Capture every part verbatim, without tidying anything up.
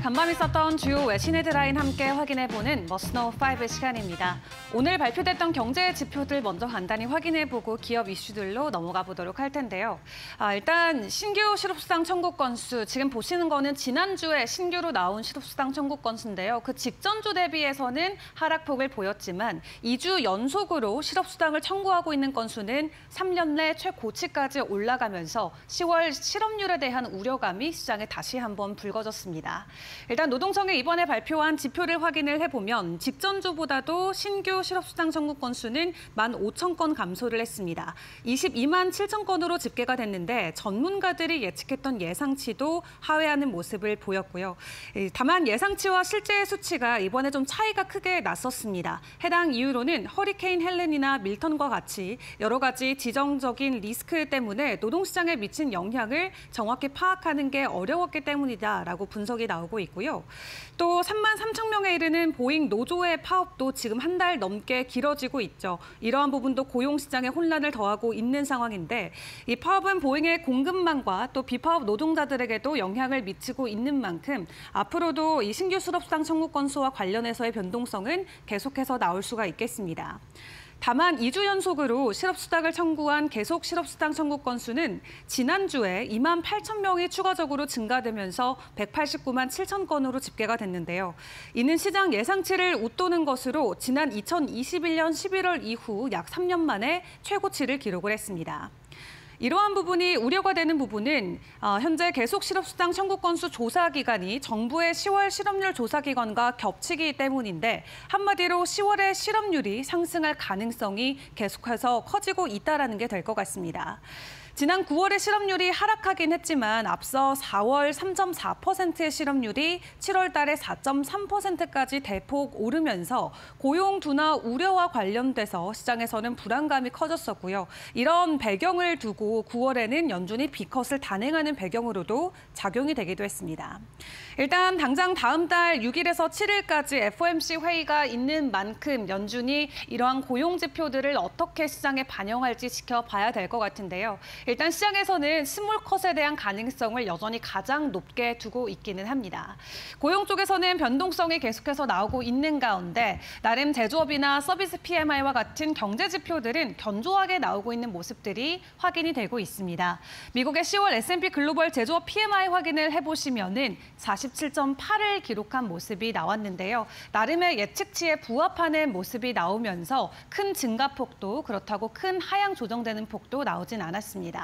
간밤 있었던 주요 외신 헤드라인 함께 확인해보는 머스노우 오 시간입니다. 오늘 발표됐던 경제 지표들 먼저 간단히 확인해보고 기업 이슈들로 넘어가 보도록 할 텐데요. 아, 일단 신규 실업수당 청구 건수, 지금 보시는 거는 지난주에 신규로 나온 실업수당 청구 건수인데요. 그 직전주 대비해서는 하락폭을 보였지만 이 주 연속으로 실업수당을 청구하고 있는 건수는 삼 년 내 최고치까지 올라가면서 시월 실업률에 대한 우려감이 시장에 다시 한번 불거졌습니다. 일단 노동청이 이번에 발표한 지표를 확인을 해보면 직전주보다도 신규 실업수당 청구 건수는 만 오천 건 감소를 했습니다. 이십이만 칠천 건으로 집계가 됐는데 전문가들이 예측했던 예상치도 하회하는 모습을 보였고요. 다만 예상치와 실제의 수치가 이번에 좀 차이가 크게 났었습니다. 해당 이유로는 허리케인 헬렌이나 밀턴과 같이 여러 가지 지정적인 리스크 때문에 노동시장에 미친 영향을 정확히 파악하는 게 어려웠기 때문이다라고 분석이 나오고 있고요. 또 삼만 삼천 명에 이르는 보잉 노조의 파업도 지금 한 달 넘게 길어지고 있죠. 이러한 부분도 고용시장에 혼란을 더하고 있는 상황인데 이 파업은 보잉의 공급망과 또 비파업 노동자들에게도 영향을 미치고 있는 만큼 앞으로도 이 신규 실업수당 청구 건수와 관련해서의 변동성은 계속해서 나올 수가 있겠습니다. 다만 이 주 연속으로 실업수당을 청구한 계속 실업수당 청구 건수는 지난주에 이만 팔천 명이 추가적으로 증가되면서 백팔십구만 칠천 건으로 집계가 됐는데요. 이는 시장 예상치를 웃도는 것으로 지난 이천이십일 년 십일월 이후 약 삼 년 만에 최고치를 기록을 했습니다. 이러한 부분이 우려가 되는 부분은 현재 계속 실업수당 청구 건수 조사 기간이 정부의 시월 실업률 조사 기간과 겹치기 때문인데 한마디로 시월에 실업률이 상승할 가능성이 계속해서 커지고 있다는 게 될 것 같습니다. 지난 구월에 실업률이 하락하긴 했지만 앞서 사월 삼 점 사 퍼센트의 실업률이 칠월 달에 사 점 삼 퍼센트까지 대폭 오르면서 고용 둔화 우려와 관련돼서 시장에서는 불안감이 커졌었고요. 이런 배경을 두고 구월에는 연준이 비컷을 단행하는 배경으로도 작용이 되기도 했습니다. 일단 당장 다음 달 육 일에서 칠 일까지 에프 오 엠 씨 회의가 있는 만큼 연준이 이러한 고용 지표들을 어떻게 시장에 반영할지 지켜봐야 될 것 같은데요. 일단 시장에서는 스몰컷에 대한 가능성을 여전히 가장 높게 두고 있기는 합니다. 고용 쪽에서는 변동성이 계속해서 나오고 있는 가운데 나름 제조업이나 서비스 피 엠 아이와 같은 경제 지표들은 견조하게 나오고 있는 모습들이 확인이 되고 있습니다. 미국의 시월 에스 앤 피 글로벌 제조업 피 엠 아이 확인을 해보시면은 사십칠 점 팔을 기록한 모습이 나왔는데요. 나름의 예측치에 부합하는 모습이 나오면서 큰 증가폭도 그렇다고 큰 하향 조정되는 폭도 나오진 않았습니다.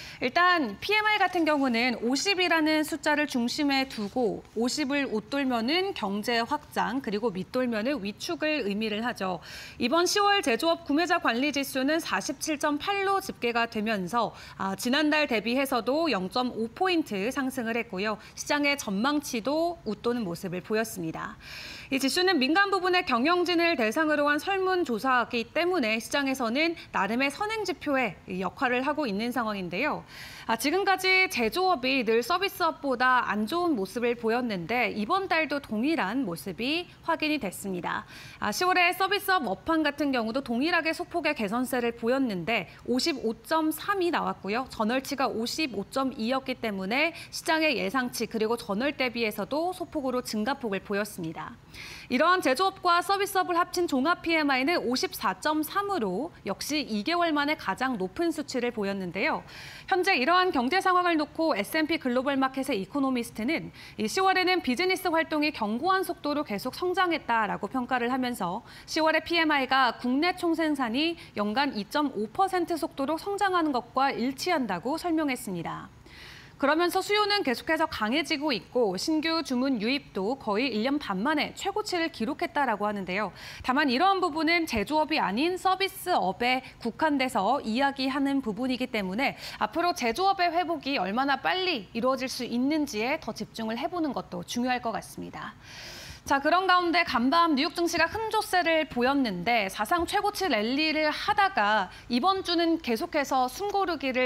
일단 피 엠 아이 같은 경우는 오십이라는 숫자를 중심에 두고 오십을 웃돌면은 경제 확장 그리고 밑돌면은 위축을 의미를 하죠. 이번 시월 제조업 구매자 관리 지수는 사십칠 점 팔로 집계가 되면서 아, 지난달 대비해서도 영 점 오 포인트 상승을 했고요. 시장의 전망치도 웃도는 모습을 보였습니다. 이 지수는 민간 부분의 경영진을 대상으로 한 설문조사이기 때문에 시장에서는 나름의 선행지표의 역할을 하고 있는 상황인데요. 아, 지금까지 제조업이 늘 서비스업보다 안 좋은 모습을 보였는데 이번 달도 동일한 모습이 확인이 됐습니다. 아, 시월에 서비스업 업황 같은 경우도 동일하게 소폭의 개선세를 보였는데 오십오 점 삼이 나왔고요. 전월치가 오십오 점 이였기 때문에 시장의 예상치 그리고 전월 대비해서도 소폭으로 증가폭을 보였습니다. 이러한 제조업과 서비스업을 합친 종합 피 엠 아이는 오십사 점 삼으로 역시 이 개월 만에 가장 높은 수치를 보였는데요. 현재 이러한 경제 상황을 놓고 에스 앤 피 글로벌 마켓의 이코노미스트는 시월에는 비즈니스 활동이 견고한 속도로 계속 성장했다라고 평가를 하면서 시월의 피 엠 아이가 국내 총생산이 연간 이 점 오 퍼센트 속도로 성장하는 것과 일치한다고 설명했습니다. 그러면서 수요는 계속해서 강해지고 있고 신규 주문 유입도 거의 일 년 반 만에 최고치를 기록했다라고 하는데요. 다만 이러한 부분은 제조업이 아닌 서비스업에 국한돼서 이야기하는 부분이기 때문에 앞으로 제조업의 회복이 얼마나 빨리 이루어질 수 있는지에 더 집중을 해보는 것도 중요할 것 같습니다. 자, 그런 가운데 간밤 뉴욕 증시가 흔조세를 보였는데 사상 최고치 랠리를 하다가 이번 주는 계속해서 숨고르기를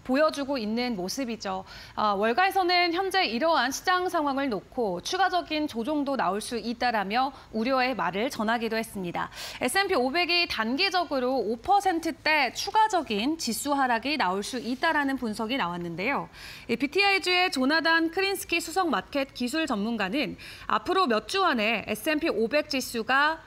보여주고 있는 모습이죠. 아, 월가에서는 현재 이러한 시장 상황을 놓고 추가적인 조정도 나올 수 있다라며 우려의 말을 전하기도 했습니다. 에스 앤 피 오백이 단기적으로 오 퍼센트대 추가적인 지수 하락이 나올 수 있다라는 분석이 나왔는데요. 비 티 아이주의 조나단 크린스키 수석 마켓 기술 전문가는 앞으로 몇 주 안에 에스 앤 피 오백 지수가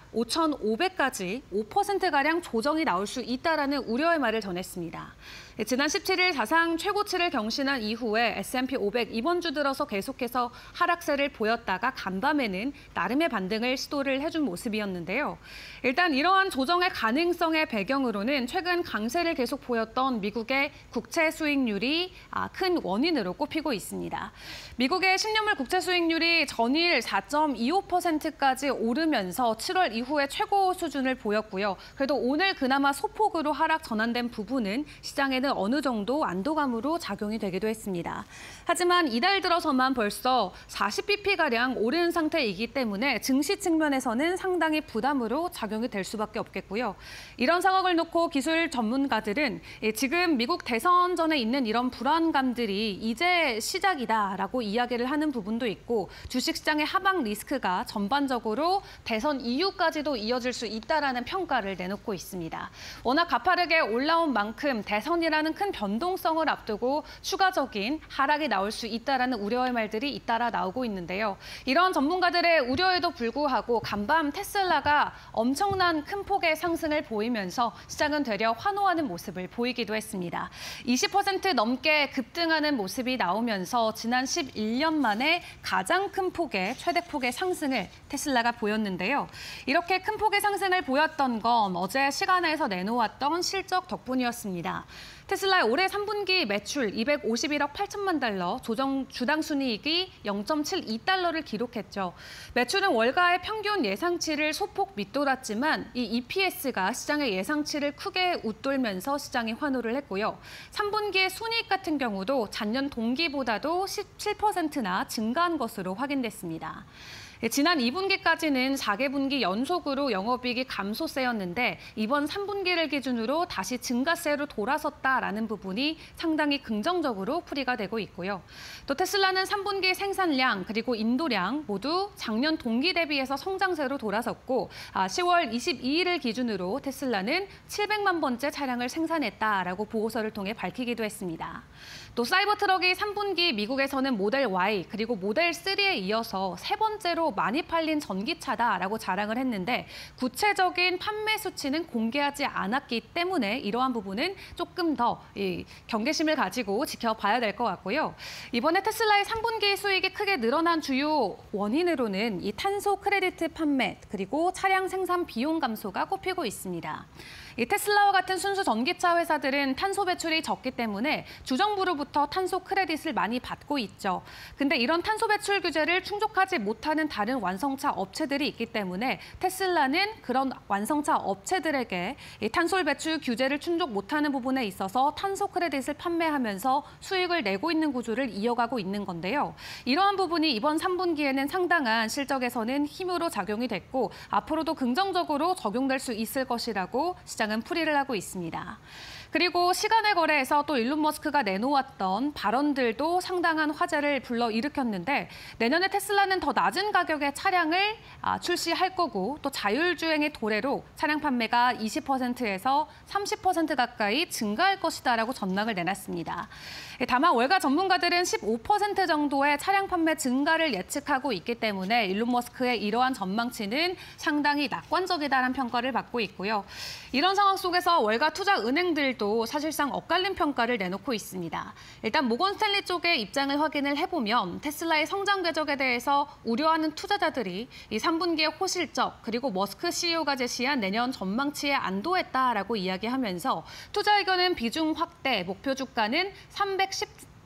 오천오백까지 오 퍼센트가량 조정이 나올 수 있다라는 우려의 말을 전했습니다. 지난 십칠 일 사상 최고치를 경신한 이후에 에스 앤 피 오백 이번 주 들어서 계속해서 하락세를 보였다가 간밤에는 나름의 반등을 시도를 해준 모습이었는데요. 일단 이러한 조정의 가능성의 배경으로는 최근 강세를 계속 보였던 미국의 국채 수익률이 큰 원인으로 꼽히고 있습니다. 미국의 십 년물 국채 수익률이 전일 사 점 이오 퍼센트까지 오르면서 칠월 이후에 최고 수준을 보였고요. 그래도 오늘 그나마 소폭으로 하락 전환된 부분은 시장에는 어느 정도 안도감으로 작용이 되기도 했습니다. 하지만 이달 들어서만 벌써 사십 비피가량 오른 상태이기 때문에 증시 측면에서는 상당히 부담으로 작용이 될 수밖에 없겠고요. 이런 상황을 놓고 기술 전문가들은 지금 미국 대선 전에 있는 이런 불안감들이 이제 시작이다라고 이야기를 하는 부분도 있고 주식시장의 하방 리스크가 전반적으로 대선 이후까지도 이어질 수 있다라는 평가를 내놓고 있습니다. 워낙 가파르게 올라온 만큼 대선이라는 큰 변동성을 앞두고 추가적인 하락이 나올 수 있다라는 우려의 말들이 잇따라 나오고 있는데요. 이런 전문가들의 우려에도 불구하고 간밤 테슬라가 엄청난 큰 폭의 상승을 보이면서 시장은 되려 환호하는 모습을 보이기도 했습니다. 이십 퍼센트 넘게 급등하는 모습이 나오면서 지난 십일 년 만에 가장 큰 폭의 최대 폭의 상승을 테슬라가 보였는데요. 이렇게 큰 폭의 상승을 보였던 건 어제 시간에서 내놓았던 실적 덕분이었습니다. 테슬라의 올해 삼 분기 매출 이백오십일억 팔천만 달러, 조정 주당 순이익이 영 점 칠이 달러를 기록했죠. 매출은 월가의 평균 예상치를 소폭 밑돌았지만 이 이 피 에스가 시장의 예상치를 크게 웃돌면서 시장이 환호를 했고요. 삼 분기의 순이익 같은 경우도 전년 동기보다도 십칠 퍼센트나 증가한 것으로 확인됐습니다. 지난 이 분기까지는 사 개 분기 연속으로 영업이익이 감소세였는데 이번 삼 분기를 기준으로 다시 증가세로 돌아섰다라는 부분이 상당히 긍정적으로 풀이가 되고 있고요. 또 테슬라는 삼 분기 생산량 그리고 인도량 모두 작년 동기 대비해서 성장세로 돌아섰고 시월 이십이일을 기준으로 테슬라는 칠백만 번째 차량을 생산했다라고 보고서를 통해 밝히기도 했습니다. 또 사이버 트럭이 삼 분기 미국에서는 모델 Y 그리고 모델 쓰리에 이어서 세 번째로 많이 팔린 전기차다라고 자랑을 했는데 구체적인 판매 수치는 공개하지 않았기 때문에 이러한 부분은 조금 더 이 경계심을 가지고 지켜봐야 될 것 같고요. 이번에 테슬라의 삼 분기 수익이 크게 늘어난 주요 원인으로는 이 탄소 크레디트 판매 그리고 차량 생산 비용 감소가 꼽히고 있습니다. 이 테슬라와 같은 순수 전기차 회사들은 탄소 배출이 적기 때문에 주정부로부터 탄소 크레딧을 많이 받고 있죠. 근데 이런 탄소 배출 규제를 충족하지 못하는 다른 완성차 업체들이 있기 때문에 테슬라는 그런 완성차 업체들에게 이 탄소 배출 규제를 충족 못하는 부분에 있어서 탄소 크레딧을 판매하면서 수익을 내고 있는 구조를 이어가고 있는 건데요. 이러한 부분이 이번 삼 분기에는 상당한 실적에서는 힘으로 작용이 됐고 앞으로도 긍정적으로 적용될 수 있을 것이라고 시장은 풀이를 하고 있습니다. 그리고 시간의 거래에서 또 일론 머스크가 내놓았던 발언들도 상당한 화제를 불러일으켰는데 내년에 테슬라는 더 낮은 가격의 차량을 출시할 거고 또 자율주행의 도래로 차량 판매가 이십 퍼센트에서 삼십 퍼센트 가까이 증가할 것이다라고 전망을 내놨습니다. 다만 월가 전문가들은 십오 퍼센트 정도의 차량 판매 증가를 예측하고 있기 때문에 일론 머스크의 이러한 전망치는 상당히 낙관적이다라는 평가를 받고 있고요. 이런 상황 속에서 월가 투자 은행들도 사실상 엇갈린 평가를 내놓고 있습니다. 일단 모건 스탠리 쪽의 입장을 확인을 해보면 테슬라의 성장 궤적에 대해서 우려하는 투자자들이 이 삼 분기의 호실적 그리고 머스크 씨이오가 제시한 내년 전망치에 안도했다라고 이야기하면서 투자 의견은 비중 확대, 목표 주가는 삼백십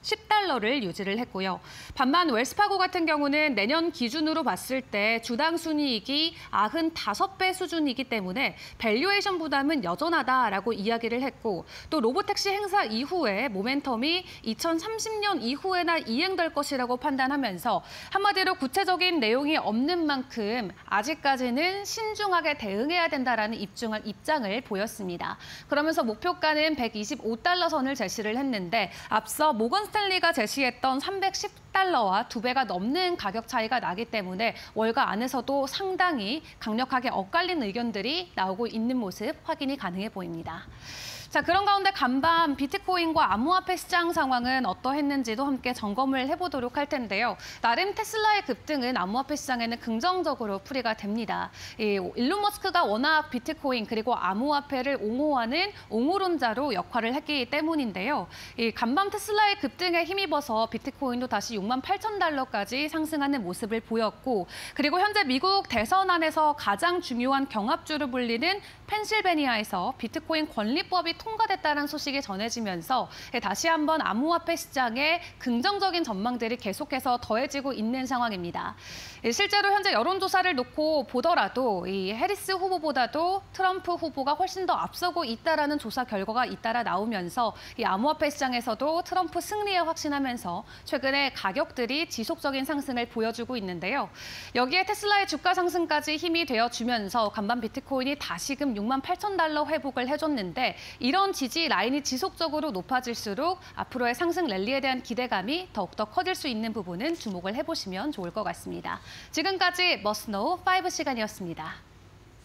십 달러를 유지를 했고요. 반면 웰스파고 같은 경우는 내년 기준으로 봤을 때 주당 순이익이 구십오 배 수준이기 때문에 밸류에이션 부담은 여전하다라고 이야기를 했고 또 로보택시 행사 이후에 모멘텀이 이천삼십 년 이후에나 이행될 것이라고 판단하면서 한마디로 구체적인 내용이 없는 만큼 아직까지는 신중하게 대응해야 된다라는 입증을, 입장을 보였습니다. 그러면서 목표가는 백이십오 달러 선을 제시를 했는데 앞서 모건 스탠리가 제시했던 삼백십 달러와 두 배가 넘는 가격 차이가 나기 때문에 월가 안에서도 상당히 강력하게 엇갈린 의견들이 나오고 있는 모습 확인이 가능해 보입니다. 자, 그런 가운데 간밤 비트코인과 암호화폐 시장 상황은 어떠했는지도 함께 점검을 해보도록 할 텐데요. 나름 테슬라의 급등은 암호화폐 시장에는 긍정적으로 풀이가 됩니다. 이 일론 머스크가 워낙 비트코인 그리고 암호화폐를 옹호하는 옹호론자로 역할을 했기 때문인데요. 이 간밤 테슬라의 급등에 힘입어서 비트코인도 다시 육만 팔천 달러까지 상승하는 모습을 보였고 그리고 현재 미국 대선 안에서 가장 중요한 경합주로 불리는 펜실베니아에서 비트코인 권리법이 통과됐다는 소식이 전해지면서 다시 한번 암호화폐 시장에 긍정적인 전망들이 계속해서 더해지고 있는 상황입니다. 실제로 현재 여론조사를 놓고 보더라도 이 해리스 후보보다도 트럼프 후보가 훨씬 더 앞서고 있다라는 조사 결과가 잇따라 나오면서 이 암호화폐 시장에서도 트럼프 승리에 확신하면서 최근에 가격들이 지속적인 상승을 보여주고 있는데요. 여기에 테슬라의 주가 상승까지 힘이 되어주면서 간밤 비트코인이 다시금 육만 팔천 달러 회복을 해줬는데 이런 지지 라인이 지속적으로 높아질수록 앞으로의 상승 랠리에 대한 기대감이 더욱더 커질 수 있는 부분은 주목을 해보시면 좋을 것 같습니다. 지금까지 머스노우 오 시간이었습니다.